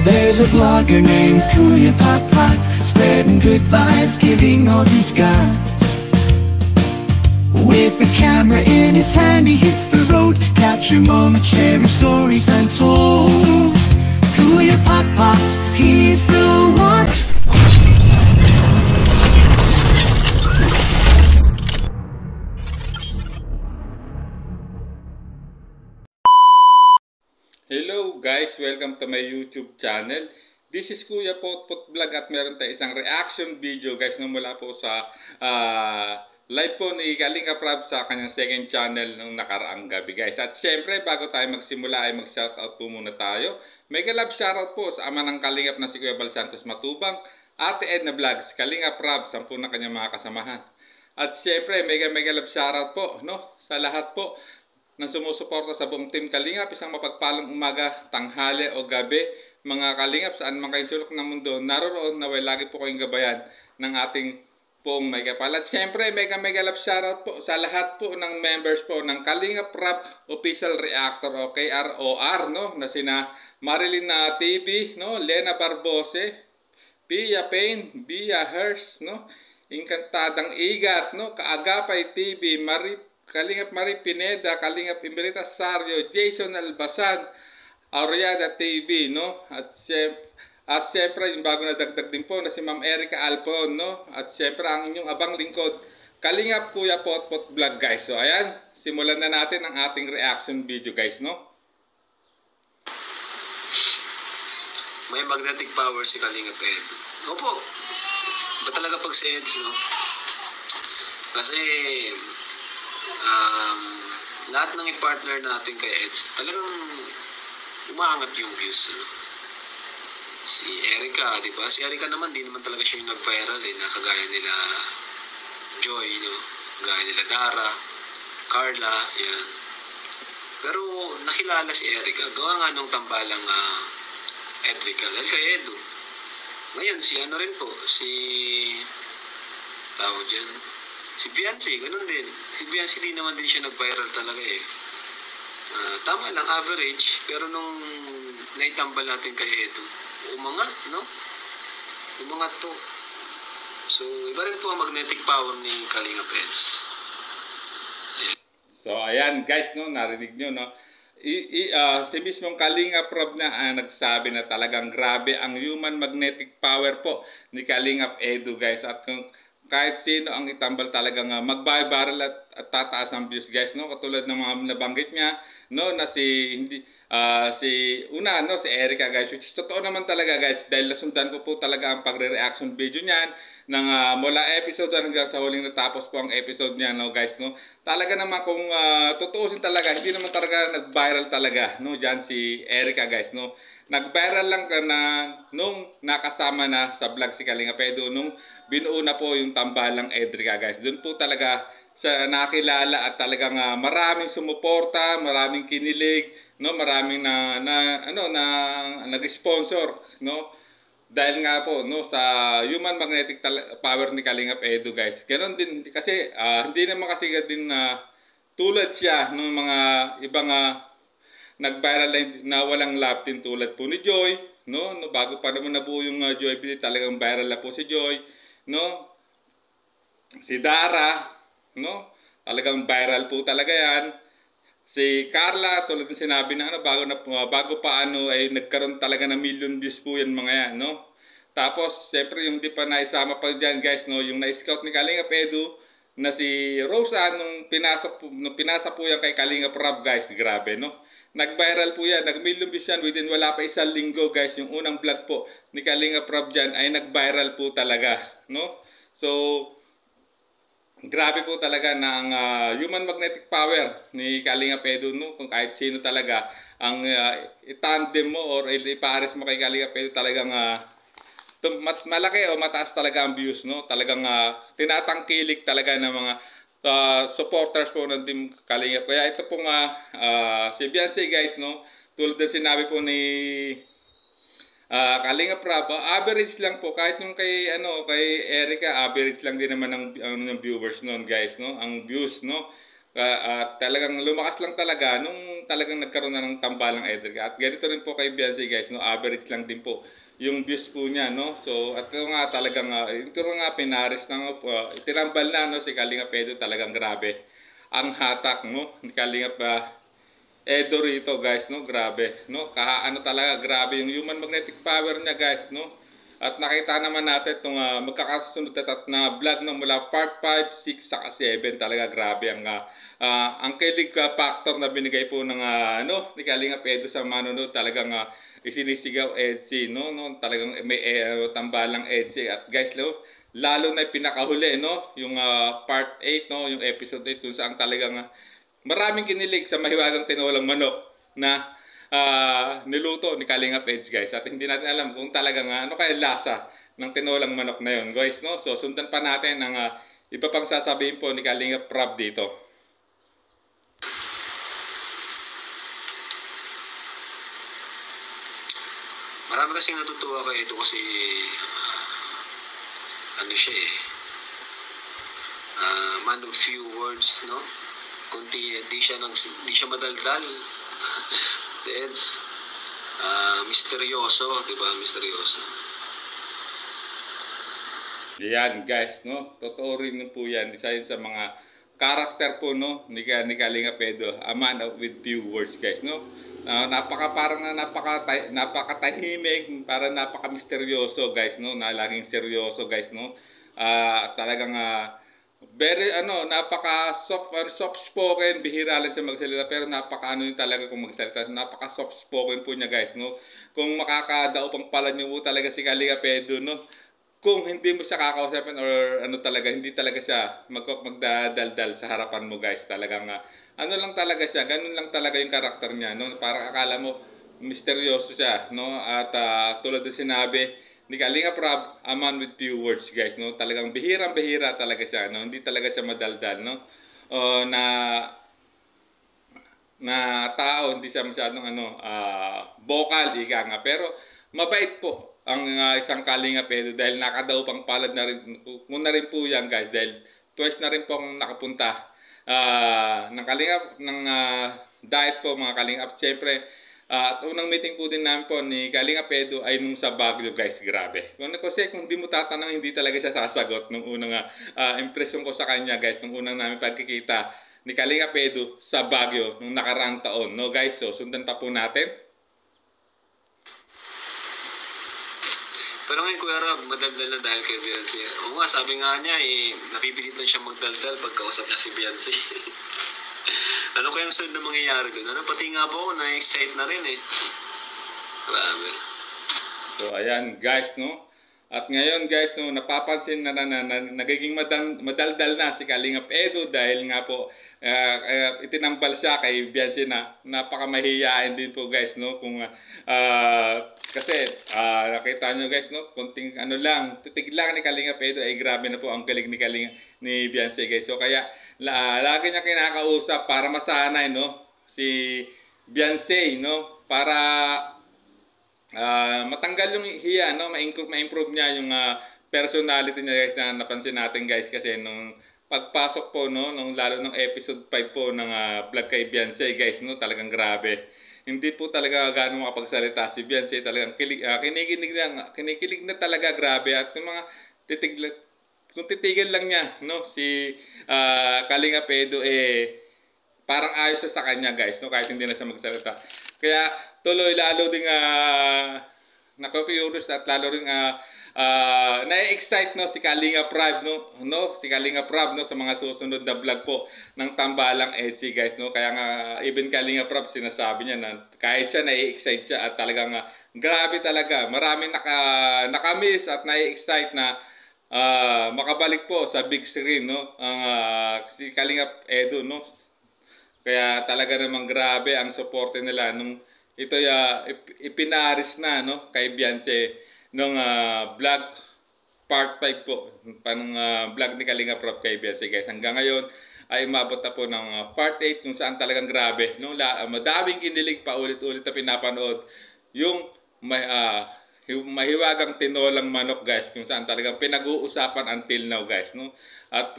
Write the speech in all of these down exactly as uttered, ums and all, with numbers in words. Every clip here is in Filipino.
There's a vlogger named Kuya Pot Pot, spreading good vibes, giving all he's got. With the camera in his hand, he hits the road, capture moments, sharing stories untold. Kuya Pot Pot, he's the one. Hello guys, welcome to my YouTube channel. This is Kuya Potpot Vlog at meron tayo isang reaction video guys na mula po sa uh, live po ni Kalinga Prab sa kanyang second channel nung nakaraang gabi guys. At syempre bago tayo magsimula ay mag-shoutout po muna tayo. Mega love shoutout po sa ama ng Kalingap na si Kuya Bal Santos Matubang, Ate Edna Vlogs, Kalinga Prab, sampu na kanyang mga kasamahan. At syempre mega mega love shoutout po no, sa lahat po na sumusuporta sa buong team Kalingap. Isang mapagpalang umaga, tanghali o gabi mga Kalingap, saan man kayong sulok ng mundo naroroon, naway lagi po kayong gabayan ng ating poong may kapal. At syempre mega mega love shoutout po sa lahat po ng members po ng Kalingap Prab Official Reactor o K R O R no, na sina Marilyn na T V no, Lena Barbose, Pia Payne, Bia Hers no, Inkantadang Igat no, Kaagapay T V, Mari Kalingap Marie Pineda, Kalingap Imberita Sario, Jason Albasan, Auriada T V, no? At siyempre, at siyempre yung bago na dagdag din po na si Ma'am Erica Alpon, no? At siyempre ang inyong abang lingkod, Kalingap Kuya Potpot Vlog, guys. So ayan, simulan na natin ang ating reaction video, guys, no? May magnetic power si Kalingap Ed. Opo. Ba talaga pag si Eds, no? Kasi Um, lahat ng i-partner natin kay Eds, talagang umaangat yung views. Ano? Si Erica, di ba? Si Erica naman, di naman talaga siya yung nag-viral eh, na kagaya nila Joy, no? Kagaya nila Dara, Carla, yan. Pero nakilala si Erica, gawa nga nung tambalang uh, Edrica, dahil kay Edu. Ngayon, si ano rin po, si tawag dyan, si Fiancé, ganun din. Si Fiancé din naman din siya nag-viral talaga eh. Uh, tama lang, average. Pero nung naitambal natin kay Edu, umangat, no? Umangat to. So, iba rin po ang magnetic power ni Kalingap Eds. So, ayan guys, no? Narinig nyo, no? I, i, uh, si mismong Kalingap Prab na uh, nagsabi na talagang grabe ang human magnetic power po ni Kalingap Edu, guys. At kung kahit sino ang itambal talagang uh, mag-viral at, at tataas ang views, guys, no? Katulad ng mga nabanggit niya, no, na si hindi uh, si una no si Erica, guys, which is totoo naman talaga, guys, dahil nasundan ko po talaga ang pagre-reaction video niyan ng uh, mula episode hanggang sa huling natapos po ang episode niya, no, guys, no. Talaga naman kung uh, tutuusin talaga, hindi naman talaga nag-viral talaga, no, diyan si Erica, guys, no. Nag-viral lang ka na nung nakasama na sa vlog si Kalingap Edu, nung binuo na po yung tambalang Edrica, guys. Doon po talaga siya nakilala at talagang uh, maraming sumuporta, maraming kinilig, no, maraming na, na ano na nag-sponsor, no. Dahil nga po no sa human magnetic power ni Kalingap Edu, guys. Ganon din kasi uh, hindi naman kasi din na uh, tulad siya ng mga ibang uh, nag-viral na walang lap din tulad po ni Joy, no, no bago pa naman nabuo yung uh, Joy, talagang viral na po si Joy, no, si Dara, no, talagang viral po talaga yan. Si Carla, tulad ng sinabi na ano, bago na uh, bago pa ano ay nagkaroon talaga ng million views po yan mga yan, no. Tapos siyempre yung di pa naisama pa diyan, guys, no, yung na-scout ni Kalingap Edu na si Rosa nung pinasok nung pinasa po yan kay Kalingap Prab, guys, grabe, no. Nag-viral po yan, nag-million views yan within wala pa isang linggo, guys. Yung unang vlog po ni Kalingap Prab dyan ay nag-viral po talaga, no? So, grabe po talaga na ang uh, human magnetic power ni Kalingap Edu, no? Kung kahit sino talaga ang uh, itandem mo or ipares mo kay Kalingap Edu, talagang uh, malaki o mataas talaga ang views, no? Talagang uh, tinatangkilik talaga ng mga Uh, supporters po ng team Kalingap. Kaya ito pong uh, uh, si Fiancé, guys, no, tulad na sinabi po ni uh, Kalingap Prab, average lang po kahit yung kay ano kay Erica, average lang din naman ng, ang, ng viewers noon, guys, no, ang views, no. Uh, at talagang lumakas lang talaga nung talagang nagkaroon na ng tambalang Edric. At ganito rin po kay Beyonce guys, no, average lang din po yung views po niya, no. So at ito nga talagang uh, ito nga pinaris na uh, tinambal na, no, si Kalingap Edo. Talagang grabe ang hatak, no, ni Kalingap uh, Edo rito guys, no. Grabe, no, kaha ano talaga, grabe yung human magnetic power niya guys, no. At nakita naman natin itong uh, magkakasunod na vlog no, mula part five, six, saka seven. Talaga grabe ang, uh, uh, ang kilig uh, factor na binigay po ng uh, ano, ni Kalingap Edo sa manonood. Talagang uh, isinisigaw Edsi, no? No? Talagang may uh, tambalang Edsi. At guys, lo, lalo na pinakahuli, no? Yung uh, part eight, no? Yung episode eight kung saan talagang uh, maraming kinilig sa mahiwagang tinolang manok na Uh, niluto ni Kalingap Edge guys. At hindi natin alam kung talagang uh, ano kaya lasa ng tinolang manok na yun guys, no? So sundan pa natin ang uh, iba pang sasabihin po ni Kalingap Rob dito. Marami kasing natutuwa kay ito kasi uh, ano siya eh uh, man of few words, no? Kunti di siya, nang, di siya madaldal. Si Eds, uh, misteryoso, di ba? Misteryoso. Yan guys, no? Totoo rin po yan. Isa yun sa mga karakter po, no? Ni, ni Kalingap Edo. A man with few words guys, no? Uh, napaka parang na napaka napakatahimik, parang napaka-misteryoso guys, no? Na laging seryoso guys, no? Uh, talagang uh, very ano, napaka soft uh, soft spoken, bihira lang siya magsalita pero napaka ano yun talaga kung magsalita, napaka soft spoken po niya guys, no. Kung makakadaupang pala niyo po talaga si Kalingap Edo, no. Kung hindi mo siya kakausapin or ano talaga, hindi talaga siya mag magdadaldal sa harapan mo guys. Talagang uh, ano lang talaga siya, ganun lang talaga yung karakter niya, no. Para akala mo misteryoso siya, no. At uh, tulad ng sinabi ni Kalingap Rob, a man with few words guys, no. Talagang bihirang-bihira talaga siya, no. Hindi talaga siya madaldal, no. O, na na tao, hindi siya masyadong ano, uh, vocal, ika nga. Pero mabait po ang uh, isang Kalingap Edo dahil nakadaupang palad na rin, kung na rin po yan guys, dahil twice na rin po akong nakapunta uh, ng Kalingap, ng uh, diet po mga Kalingap. Siyempre, Uh, at unang meeting po din namin po ni Kalingap Edo ay nung sa Baguio guys, grabe. Kung, kasi kung di mo tatanong, hindi talaga siya sasagot nung unang uh, impression ko sa kanya guys, nung unang namin pagkikita ni Kalingap Edo sa Baguio nung nakaraang taon. No guys, so sundan pa po natin. Pero ngayon Kuya Rob, madaldal na dahil kay Beyonce. Oo nga, sabi nga niya eh, napipilitan siya magdaldal pagkausap niya si Beyonce. Ano kayang sunod na mangyayari doon? Ano, pati nga po, na-excite na rin eh. Grabe. So, ayan guys, no? At ngayon guys, no, napapansin na na, na, na nagiging madal, madaldal na si Kalingap Edo dahil nga po uh, uh, itinambal siya kay Beyonce na napakamahiyain din po guys, no? Kung uh, kasi uh, nakita nyo guys, no, konting ano lang, titig lang ni Kalingap Edo ay grabe na po ang galing ni Kalingap ni Beyonce guys. So kaya la, lagi niya kinakausap para masanay, no, si Beyonce, no, para Uh, matanggal yung hiya, no? Ma-improve, ma-improve niya yung uh, personality niya guys, na napansin natin guys kasi nung pagpasok po, no, nung lalo ng episode five po ng uh, vlog kay Beyonce guys, no, talagang grabe. Hindi po talaga gaano makapagsalita si Beyonce, talagang kilig, uh, kinikilig na, kinikilig na talaga, grabe. At yung mga titig, kung titigil lang niya, no, si uh, Kalingap Edo eh parang ayos sa kanya guys, no, kahit hindi na siya magsalita. Kaya tuloy lalo ding uh, nakaka-curious at lalo ring uh, uh, na-excite, no, si Kalingap Rob, no, no, si Kalingap Rob, no, sa mga susunod na vlog po ng Tambalang Edsi guys, no. Kaya nga even Kalingap Rob sinasabi niya na kahit siya na-excite siya at talagang uh, grabe talaga, maraming naka naka-miss at na-excite na uh, makabalik po sa big screen, no, ang uh, si Kalingap Edo, no. Kaya talaga namang grabe ang suporte nila nung ito ya uh, ipinaris na, no, kay Beyonce nung uh, vlog part five po, panong uh, vlog ni Kalingap Rob kay Beyonce guys. Hanggang ngayon ay umabot na po ng uh, part eight kung saan talagang grabe, no, la, uh, madaming kinilig pa ulit-ulit na pinapanood yung may uh, mahiwagang tinolang manok guys, kung saan talagang pinag-uusapan until now guys, no. At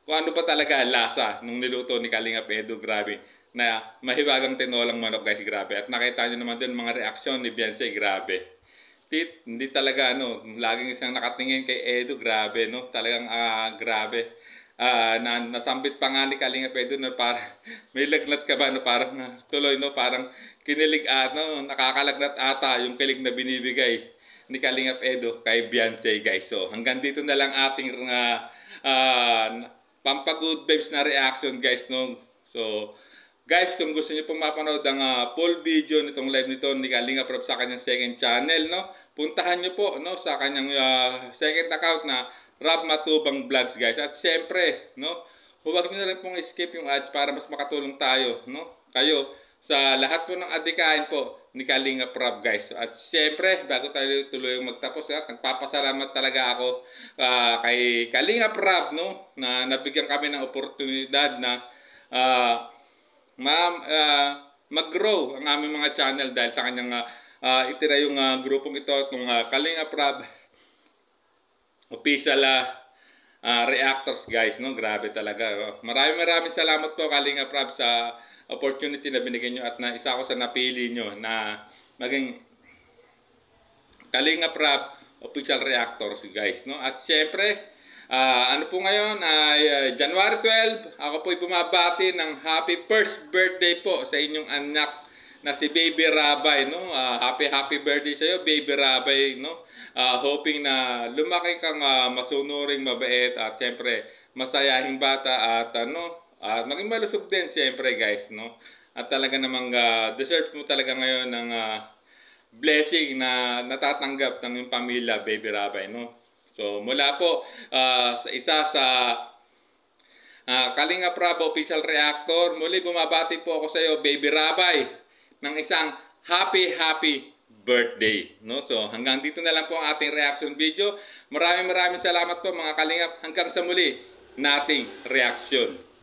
kung ano pa talaga lasa nung niluto ni Kalingap Edu, grabe. Na mahiwagang tinolang manok guys, grabe. At nakita nyo naman dun mga reaksyon ni Beyonce, grabe. Tit, hindi talaga ano, laging isang nakatingin kay Edu, grabe no. Talagang uh, grabe. Uh, na, nasambit pa nga ni Kalingap Edu na parang may lagnat ka ba no, parang uh, tuloy no, parang kinilig at no, nakakalagnat ata yung kilig na binibigay ni Kalingap Edu kay Beyonce guys. So hanggang dito na lang ating uh, uh, pampagood vibes na reaction guys no. So guys, kung gusto niyo pong mapanood ang uh, full video nitong live nito ni Kalingap Rob sa kanyang second channel, no, puntahan niyo po no, sa kanyang uh, second account na Rob Matubang Vlogs guys. At siyempre, no, huwag niyo na rin pong skip yung ads para mas makatulong tayo, no, kayo sa lahat po ng adikain po ni Kalingap Rob guys. At siyempre, bago tayo tuloy magtapos, at nagpapasalamat talaga ako uh, kay Kalingap Rob no, na nabigyan kami ng oportunidad na uh, Ma, uh, mag-grow ang aming mga channel dahil sa kanyang uh, uh, itira yung uh, grupong ito, itong uh, Kalingap Rob official uh, uh, reactors guys, no, grabe talaga. Uh, maraming maraming salamat po Kalingap Rob sa opportunity na binigyan nyo at na isa ako sa napili nyo na maging Kalingap Rob official reactors guys, no. At syempre, Uh, ano po ngayon ay uh, January twelfth, ako po'y bumabati ng happy first birthday po sa inyong anak na si Baby Rabay, no. Uh, happy happy birthday sa iyo Baby Rabay, no. Uh, hoping na lumaki kang uh, masunuring, mabait at siyempre masayahing bata at ano, uh, maging malusog din siyempre guys, no. At talaga namang uh, deserve mo talaga ngayon ng uh, blessing na natatanggap ng iyong pamilya Baby Rabay, no. So mula po uh, sa isa sa uh, Kalingap Rob official reactor, muli bumabati po ako sa iyo Baby Rabay ng isang happy happy birthday, no. So hanggang dito na lang po ang ating reaction video. Maraming maraming salamat po mga Kalingap, hanggang sa muli nating reaction.